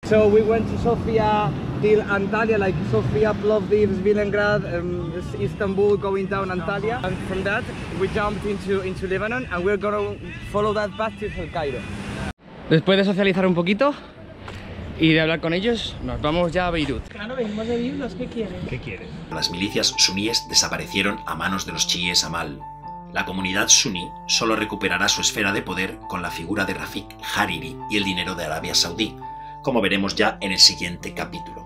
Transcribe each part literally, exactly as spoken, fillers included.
So we went to Sofia till Antalya, like Sofia, Plovdiv, Svilengrad, um, Istanbul, going down Antalya, and from that we jumped into into Lebanon, and we're gonna follow that path to El Cairo. Después de socializar un poquito y de hablar con ellos, nos vamos ya a Beirut. Claro, venimos de Beirut, ¿qué quieren? ¿Qué quieren? Las milicias suníes desaparecieron a manos de los chiíes Amal. La comunidad suní solo recuperará su esfera de poder con la figura de Rafik Hariri y el dinero de Arabia Saudí, como veremos ya en el siguiente capítulo.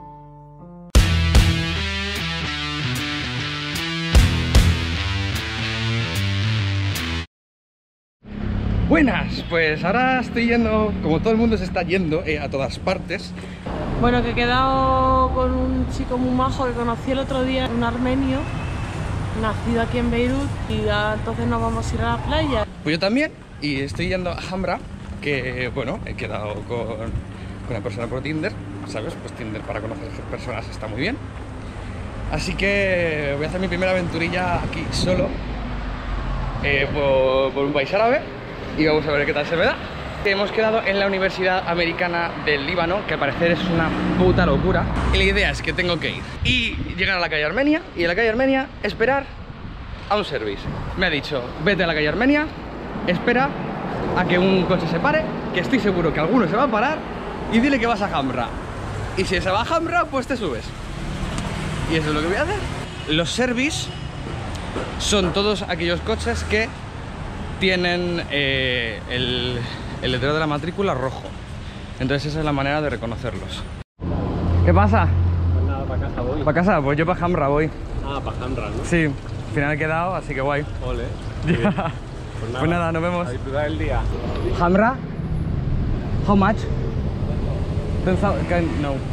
Buenas, pues ahora estoy yendo, como todo el mundo se está yendo, eh, a todas partes. Bueno, que he quedado con un chico muy majo que conocí el otro día, un armenio, nacido aquí en Beirut, y ya entonces nos vamos a ir a la playa. Pues yo también, y estoy yendo a Hamra, que bueno, he quedado con, con una persona por Tinder, ¿sabes? Pues Tinder para conocer personas está muy bien. Así que voy a hacer mi primera aventurilla aquí solo, eh, por, por un país árabe, y vamos a ver qué tal se me da. Hemos quedado en la Universidad Americana del Líbano, que al parecer es una puta locura. Y la idea es que tengo que ir y llegar a la calle Armenia, y en la calle Armenia esperar a un service. Me ha dicho, vete a la calle Armenia, espera a que un coche se pare, que estoy seguro que alguno se va a parar, y dile que vas a Hamra. Y si se va a Hamra, pues te subes. Y eso es lo que voy a hacer. Los service son todos aquellos coches que tienen eh, el, el letrero de la matrícula rojo. Entonces esa es la manera de reconocerlos. ¿Qué pasa? Pues nada, para casa voy. ¿Para casa? Pues yo para Hamra voy. Ah, para Hamra, ¿no? Sí, al final he quedado, así que guay. Ole. Ya. Pues nada, Pues nada, nos vemos. a disfrutar el día. Hamra? How much? ten thousand? Can, no.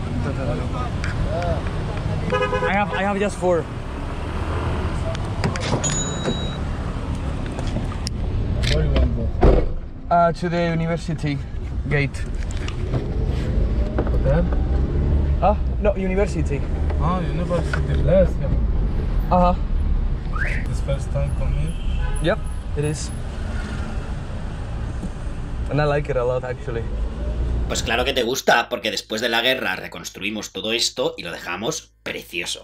I have, I have just four. Where you want to go? Uh, to the university gate. Hotel? Ah, no, university. Ah, university place. Uh-huh. This first time for me. Yep, it is. And I like it a lot, actually. Pues claro que te gusta, porque después de la guerra reconstruimos todo esto y lo dejamos precioso.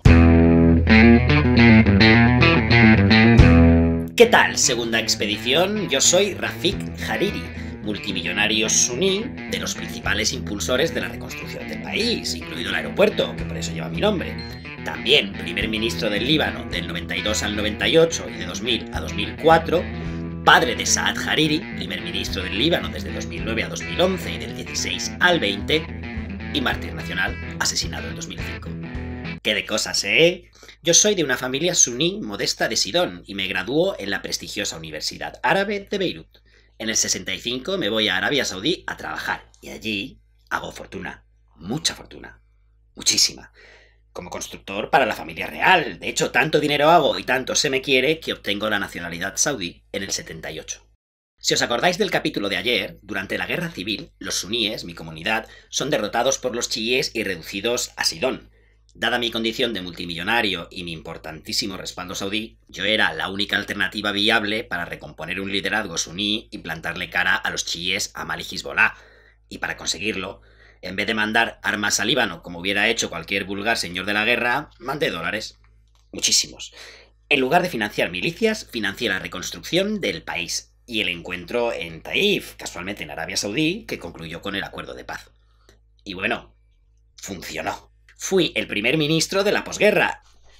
¿Qué tal, segunda expedición? Yo soy Rafik Hariri, multimillonario suní, de los principales impulsores de la reconstrucción del país, incluido el aeropuerto, que por eso lleva mi nombre. También primer ministro del Líbano del noventa y dos al noventa y ocho y de dos mil a dos mil cuatro, padre de Saad Hariri, primer ministro del Líbano desde dos mil nueve a dos mil once y del dieciséis al veinte, y mártir nacional, asesinado en dos mil cinco. ¡Qué de cosas, eh! Yo soy de una familia suní modesta de Sidón y me graduó en la prestigiosa Universidad Árabe de Beirut. En el sesenta y cinco me voy a Arabia Saudí a trabajar y allí hago fortuna, mucha fortuna, muchísima. Como constructor para la familia real. De hecho, tanto dinero hago y tanto se me quiere que obtengo la nacionalidad saudí en el setenta y ocho. Si os acordáis del capítulo de ayer, durante la guerra civil, los suníes, mi comunidad, son derrotados por los chiíes y reducidos a Sidón. Dada mi condición de multimillonario y mi importantísimo respaldo saudí, yo era la única alternativa viable para recomponer un liderazgo suní y plantarle cara a los chiíes Amal y Hezbollah. Y para conseguirlo, en vez de mandar armas al Líbano, como hubiera hecho cualquier vulgar señor de la guerra, mandé dólares. Muchísimos. En lugar de financiar milicias, financié la reconstrucción del país. Y el encuentro en Taif, casualmente en Arabia Saudí, que concluyó con el acuerdo de paz. Y bueno, funcionó. Fui el primer ministro de la posguerra.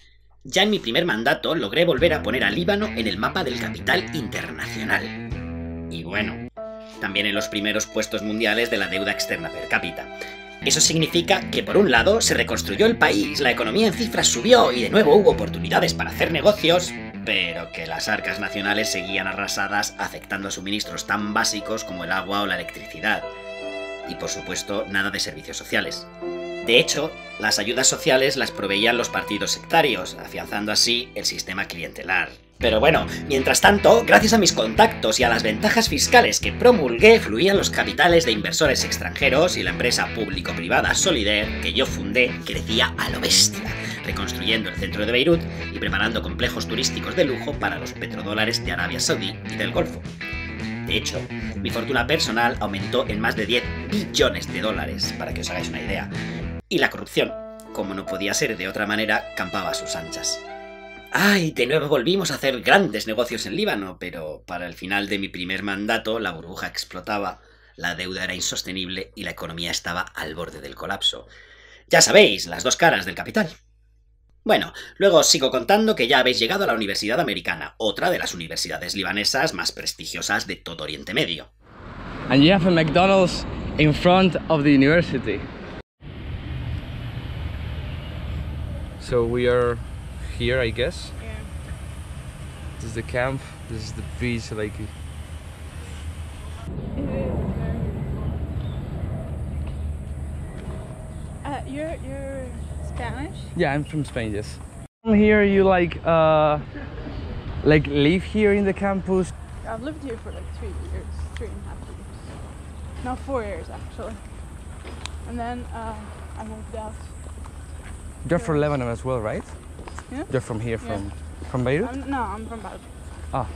Ya en mi primer mandato logré volver a poner al Líbano en el mapa del capital internacional. Y bueno, también en los primeros puestos mundiales de la deuda externa per cápita. Eso significa que por un lado se reconstruyó el país, la economía en cifras subió y de nuevo hubo oportunidades para hacer negocios, pero que las arcas nacionales seguían arrasadas afectando a suministros tan básicos como el agua o la electricidad. Y por supuesto, nada de servicios sociales. De hecho, las ayudas sociales las proveían los partidos sectarios, afianzando así el sistema clientelar. Pero bueno, mientras tanto, gracias a mis contactos y a las ventajas fiscales que promulgué, fluían los capitales de inversores extranjeros y la empresa público-privada Solidaire, que yo fundé, crecía a lo bestia, reconstruyendo el centro de Beirut y preparando complejos turísticos de lujo para los petrodólares de Arabia Saudí y del Golfo. De hecho, mi fortuna personal aumentó en más de diez billones de dólares, para que os hagáis una idea. Y la corrupción, como no podía ser de otra manera, campaba a sus anchas. ¡Ay! De nuevo volvimos a hacer grandes negocios en Líbano, pero para el final de mi primer mandato la burbuja explotaba, la deuda era insostenible y la economía estaba al borde del colapso. Ya sabéis, las dos caras del capital. Bueno, luego os sigo contando que ya habéis llegado a la Universidad Americana, otra de las universidades libanesas más prestigiosas de todo Oriente Medio. And you have a McDonald's in front of the university. So we are here, I guess. Yeah. This is the camp. This is the beach, like. Uh, you're you're Spanish? Yeah, I'm from Spain. Yes. From here, you like uh, like live here in the campus. I've lived here for like three years, three and a half years. No, four years actually. And then uh, I moved out. You're from Lebanon as well, right? Yeah. You're from here, from from Beirut. I'm, no, I'm from Beirut. Ah.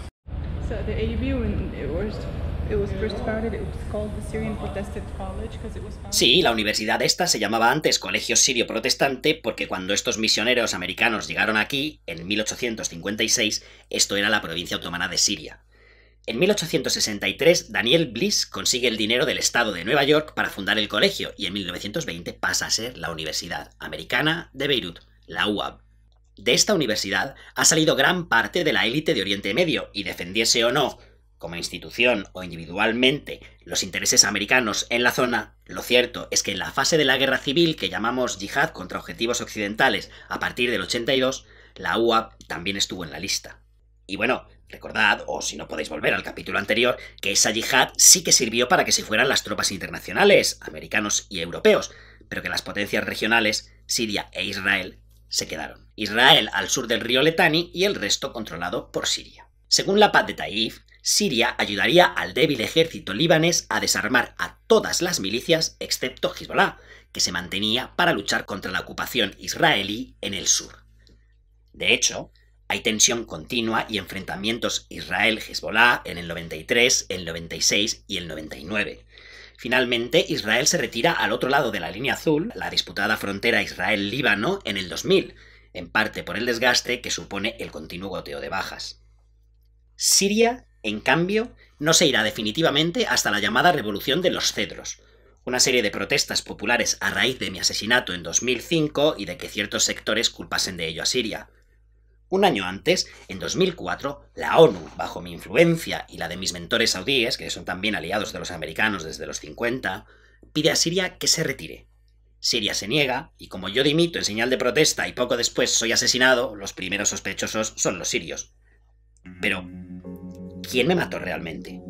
So the A U B, when it was it was first founded, it was called the Syrian Protestant College because it was founded. Sí, la universidad esta se llamaba antes Colegio Sirio Protestante porque cuando estos misioneros americanos llegaron aquí, en mil ochocientos cincuenta y seis, esto era la provincia otomana de Siria. En mil ochocientos sesenta y tres, Daniel Bliss consigue el dinero del estado de Nueva York para fundar el colegio y en mil novecientos veinte pasa a ser la Universidad Americana de Beirut, la U A B. De esta universidad ha salido gran parte de la élite de Oriente Medio y defendiese o no, como institución o individualmente, los intereses americanos en la zona, lo cierto es que en la fase de la guerra civil que llamamos yihad contra objetivos occidentales a partir del ochenta y dos, la U A B también estuvo en la lista. Y bueno, recordad, o si no podéis volver al capítulo anterior, que esa yihad sí que sirvió para que se fueran las tropas internacionales, americanos y europeos, pero que las potencias regionales, Siria e Israel, se quedaron. Israel al sur del río Letani y el resto controlado por Siria. Según la paz de Taif, Siria ayudaría al débil ejército libanés a desarmar a todas las milicias excepto Hezbollah, que se mantenía para luchar contra la ocupación israelí en el sur. De hecho, hay tensión continua y enfrentamientos Israel-Hezbollah en el noventa y tres, el noventa y seis y el noventa y nueve. Finalmente, Israel se retira al otro lado de la línea azul, la disputada frontera Israel-Líbano, en el dos mil, en parte por el desgaste que supone el continuo goteo de bajas. Siria, en cambio, no se irá definitivamente hasta la llamada Revolución de los Cedros, una serie de protestas populares a raíz de mi asesinato en dos mil cinco y de que ciertos sectores culpasen de ello a Siria. Un año antes, en dos mil cuatro, la ONU, bajo mi influencia y la de mis mentores saudíes, que son también aliados de los americanos desde los cincuenta, pide a Siria que se retire. Siria se niega, y como yo dimito en señal de protesta y poco después soy asesinado, los primeros sospechosos son los sirios. Pero, ¿quién me mató realmente?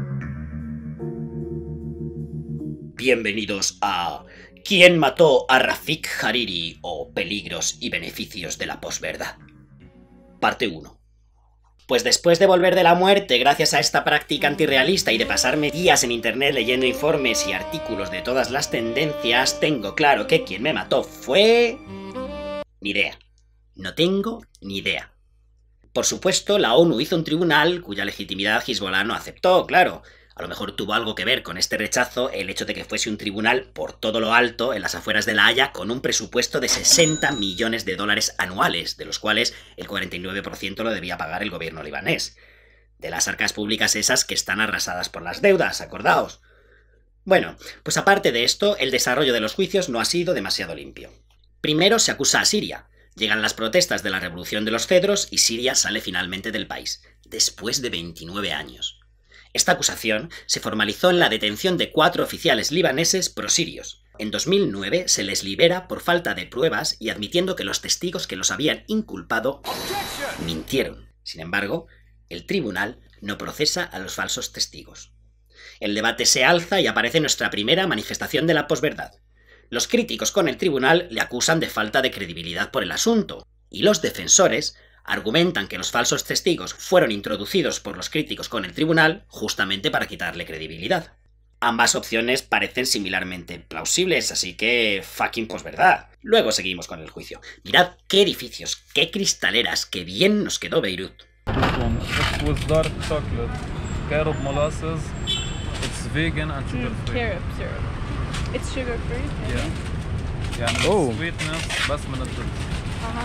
Bienvenidos a ¿Quién mató a Rafik Hariri? O Peligros y beneficios de la posverdad. Parte uno. Pues después de volver de la muerte gracias a esta práctica antirrealista y de pasarme días en internet leyendo informes y artículos de todas las tendencias, tengo claro que quien me mató fue... Ni idea. No tengo ni idea. Por supuesto, la ONU hizo un tribunal cuya legitimidad Hezbollah no aceptó, claro. A lo mejor tuvo algo que ver con este rechazo el hecho de que fuese un tribunal por todo lo alto en las afueras de La Haya con un presupuesto de sesenta millones de dólares anuales, de los cuales el cuarenta y nueve por ciento lo debía pagar el gobierno libanés. De las arcas públicas esas que están arrasadas por las deudas, acordaos. Bueno, pues aparte de esto, el desarrollo de los juicios no ha sido demasiado limpio. Primero se acusa a Siria. Llegan las protestas de la Revolución de los Cedros y Siria sale finalmente del país, después de veintinueve años. Esta acusación se formalizó en la detención de cuatro oficiales libaneses prosirios. En dos mil nueve se les libera por falta de pruebas y admitiendo que los testigos que los habían inculpado mintieron. Sin embargo, el tribunal no procesa a los falsos testigos. El debate se alza y aparece nuestra primera manifestación de la posverdad. Los críticos con el tribunal le acusan de falta de credibilidad por el asunto, y los defensores argumentan que los falsos testigos fueron introducidos por los críticos con el tribunal justamente para quitarle credibilidad. Ambas opciones parecen similarmente plausibles, así que fucking posverdad. Luego seguimos con el juicio. Mirad qué edificios, qué cristaleras, qué bien nos quedó Beirut. This one. It was dark chocolate. carob molasses. It's vegan and sugar Mm, free. carob syrup. It's sugar free. Yeah. يعني Oh. sweetness بس من الدبس. Uh-huh.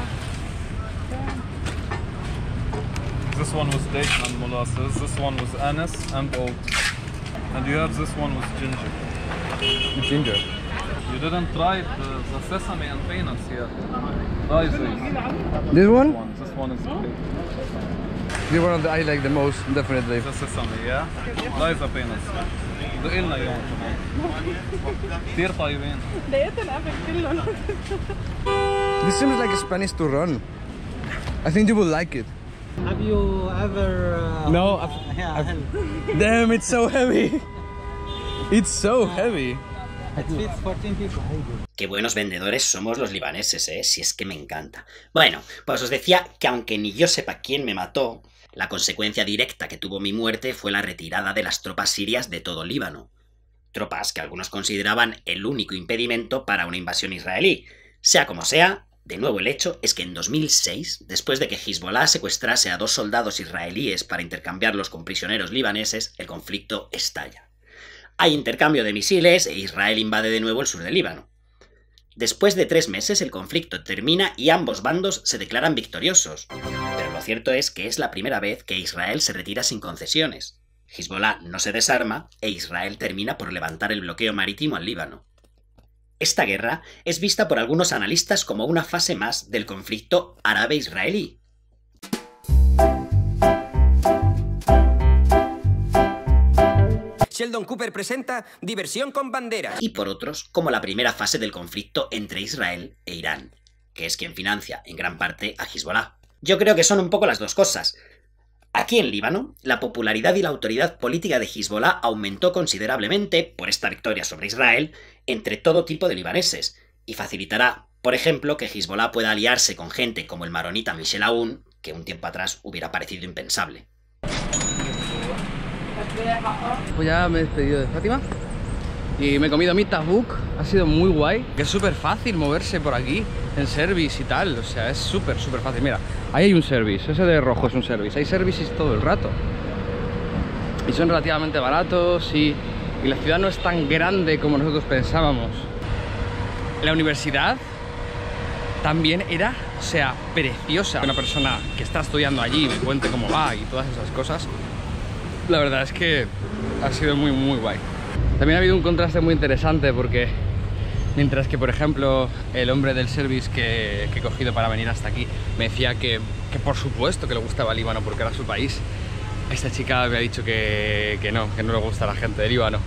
This one was date and molasses. This one was anise and oats. And you have this one with ginger. Ginger. You didn't try the, the sesame and peanuts yet. Try this. This one? one. This one is great. This one of the I like the most, definitely. The sesame, yeah? Try the peanuts. دقي لنا اياهم كمان. كثير طيبين. لقيتهم قبل كلهم. This seems like a Spanish to run. I think you will like it. Have you ever? Uh, No, uh, I've- yeah, I've- hell. Damn, it's so heavy. It's so heavy. It fits fourteen people. Qué buenos vendedores somos los libaneses, ¿eh? Si es que me encanta. Bueno, pues os decía que aunque ni yo sepa quién me mató, la consecuencia directa que tuvo mi muerte fue la retirada de las tropas sirias de todo Líbano. Tropas que algunos consideraban el único impedimento para una invasión israelí. Sea como sea, de nuevo el hecho es que en dos mil seis, después de que Hezbollah secuestrase a dos soldados israelíes para intercambiarlos con prisioneros libaneses, el conflicto estalla. Hay intercambio de misiles e Israel invade de nuevo el sur del Líbano. Después de tres meses el conflicto termina y ambos bandos se declaran victoriosos. Pero lo cierto es que es la primera vez que Israel se retira sin concesiones. Hezbollah no se desarma e Israel termina por levantar el bloqueo marítimo al Líbano. Esta guerra es vista por algunos analistas como una fase más del conflicto árabe-israelí. Sheldon Cooper presenta Diversión con banderas. Y por otros, como la primera fase del conflicto entre Israel e Irán, que es quien financia en gran parte a Hezbollah. Yo creo que son un poco las dos cosas. Aquí en Líbano, la popularidad y la autoridad política de Hezbollah aumentó considerablemente por esta victoria sobre Israel entre todo tipo de libaneses, y facilitará, por ejemplo, que Hezbollah pueda aliarse con gente como el maronita Michel Aoun, que un tiempo atrás hubiera parecido impensable. Pues ya me he despedido de Fátima y me he comido mi tabuk, ha sido muy guay, que es súper fácil moverse por aquí en service y tal, o sea, es súper, súper fácil. Mira, ahí hay un service, ese de rojo es un service, hay services todo el rato y son relativamente baratos y, y la ciudad no es tan grande como nosotros pensábamos. La universidad también era, o sea, preciosa. Una persona que está estudiando allí me cuente cómo va y todas esas cosas. La verdad es que ha sido muy, muy guay. También ha habido un contraste muy interesante porque mientras que, por ejemplo, el hombre del service que, que he cogido para venir hasta aquí me decía que, que por supuesto que le gustaba Líbano porque era su país, esta chica me ha dicho que, que no, que no le gusta a la gente de Líbano.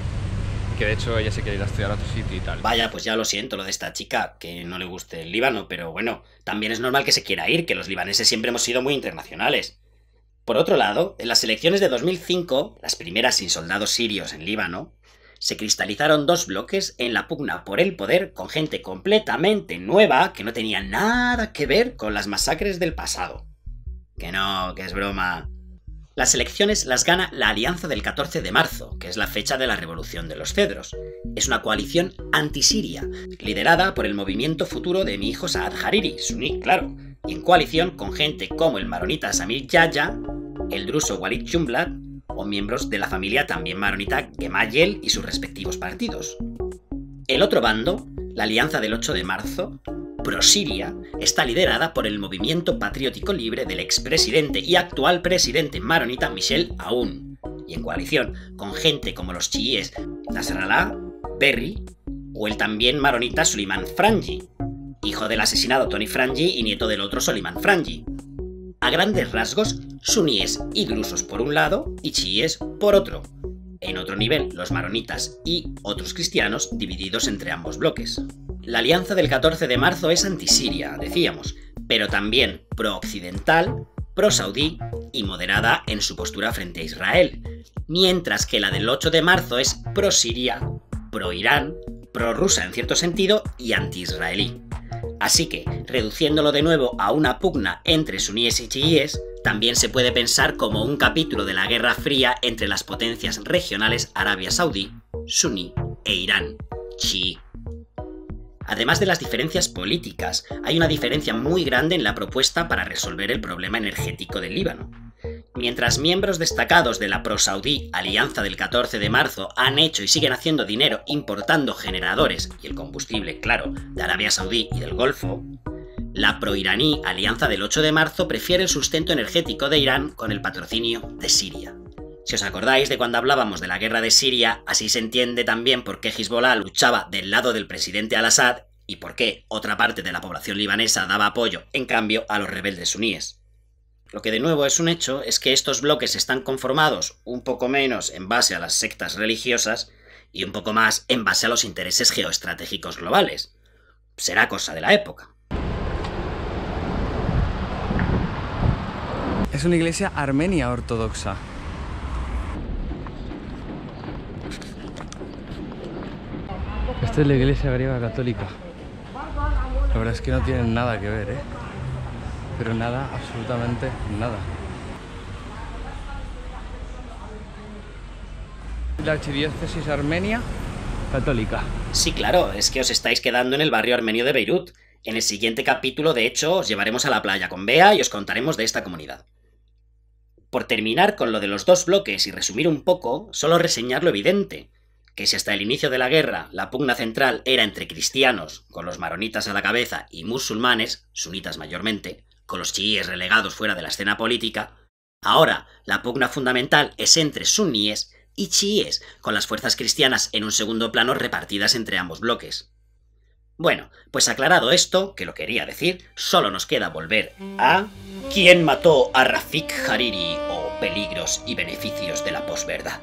Que de hecho ella se quiere ir a estudiar a otro sitio y tal. Vaya, pues ya lo siento lo de esta chica, que no le guste el Líbano, pero bueno, también es normal que se quiera ir, que los libaneses siempre hemos sido muy internacionales. Por otro lado, en las elecciones de dos mil cinco, las primeras sin soldados sirios en Líbano, se cristalizaron dos bloques en la pugna por el poder con gente completamente nueva que no tenía nada que ver con las masacres del pasado. Que no, que es broma. Las elecciones las gana la Alianza del catorce de marzo, que es la fecha de la Revolución de los Cedros. Es una coalición anti-siria, liderada por el movimiento futuro de mi hijo Saad Hariri, suní, claro, y en coalición con gente como el maronita Samir Yahya, el druso Walid Jumblat o miembros de la familia también maronita Gemayel y sus respectivos partidos. El otro bando, la Alianza del ocho de marzo, pro-Siria, está liderada por el movimiento patriótico libre del expresidente y actual presidente maronita Michel Aoun, y en coalición con gente como los chiíes Nasrallah, Berri o el también maronita Suleiman Frangi, hijo del asesinado Tony Frangi y nieto del otro Suleiman Frangi. A grandes rasgos, suníes y drusos por un lado y chiíes por otro. En otro nivel, los maronitas y otros cristianos divididos entre ambos bloques. La Alianza del catorce de marzo es anti-Siria, decíamos, pero también pro-occidental, pro-saudí y moderada en su postura frente a Israel, mientras que la del ocho de marzo es pro-Siria, pro-Irán, pro-rusa en cierto sentido y anti-israelí. Así que, reduciéndolo de nuevo a una pugna entre suníes y chiíes, también se puede pensar como un capítulo de la Guerra Fría entre las potencias regionales Arabia Saudí, suní e Irán, chií. Además de las diferencias políticas, hay una diferencia muy grande en la propuesta para resolver el problema energético del Líbano. Mientras miembros destacados de la pro-saudí Alianza del catorce de marzo han hecho y siguen haciendo dinero importando generadores y el combustible, claro, de Arabia Saudí y del Golfo, la pro-iraní Alianza del ocho de marzo prefiere el sustento energético de Irán con el patrocinio de Siria. Si os acordáis de cuando hablábamos de la guerra de Siria, así se entiende también por qué Hezbollah luchaba del lado del presidente al-Assad y por qué otra parte de la población libanesa daba apoyo, en cambio, a los rebeldes suníes. Lo que de nuevo es un hecho es que estos bloques están conformados un poco menos en base a las sectas religiosas y un poco más en base a los intereses geoestratégicos globales. Será cosa de la época. Es una iglesia armenia ortodoxa. Esta es la iglesia griega católica. La verdad es que no tienen nada que ver, ¿eh? Pero nada, absolutamente nada. La archidiócesis armenia católica. Sí, claro, es que os estáis quedando en el barrio armenio de Beirut. En el siguiente capítulo, de hecho, os llevaremos a la playa con Bea y os contaremos de esta comunidad. Por terminar con lo de los dos bloques y resumir un poco, solo reseñar lo evidente, que si hasta el inicio de la guerra la pugna central era entre cristianos, con los maronitas a la cabeza, y musulmanes, sunitas mayormente, con los chiíes relegados fuera de la escena política, ahora la pugna fundamental es entre suníes y chiíes, con las fuerzas cristianas en un segundo plano repartidas entre ambos bloques. Bueno, pues aclarado esto, que lo quería decir, solo nos queda volver a ¿quién mató a Rafik Hariri o peligros y beneficios de la posverdad?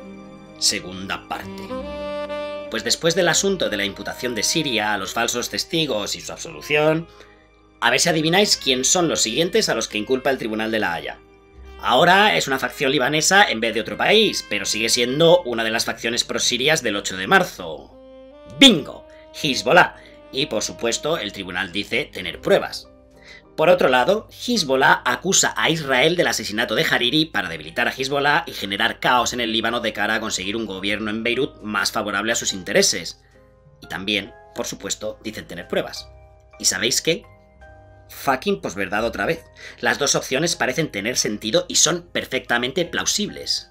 Segunda parte. Pues después del asunto de la imputación de Siria a los falsos testigos y su absolución, a ver si adivináis quién son los siguientes a los que inculpa el Tribunal de la Haya. Ahora es una facción libanesa en vez de otro país, pero sigue siendo una de las facciones prosirias del ocho de marzo. ¡Bingo! Hezbollah. Y por supuesto el tribunal dice tener pruebas. Por otro lado, Hezbollah acusa a Israel del asesinato de Hariri para debilitar a Hezbollah y generar caos en el Líbano de cara a conseguir un gobierno en Beirut más favorable a sus intereses. Y también, por supuesto, dicen tener pruebas. ¿Y sabéis qué? Fucking posverdad otra vez. Las dos opciones parecen tener sentido y son perfectamente plausibles.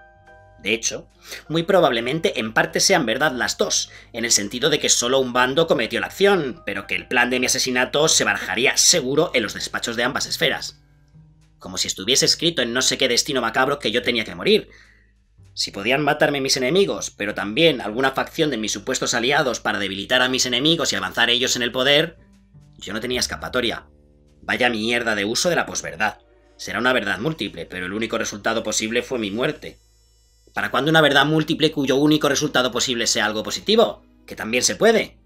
De hecho, muy probablemente en parte sean verdad las dos, en el sentido de que solo un bando cometió la acción, pero que el plan de mi asesinato se barajaría seguro en los despachos de ambas esferas. Como si estuviese escrito en no sé qué destino macabro que yo tenía que morir. Si podían matarme mis enemigos, pero también alguna facción de mis supuestos aliados para debilitar a mis enemigos y avanzar ellos en el poder, yo no tenía escapatoria. Vaya mierda de uso de la posverdad. Será una verdad múltiple, pero el único resultado posible fue mi muerte. ¿Para cuándo una verdad múltiple cuyo único resultado posible sea algo positivo? Que también se puede.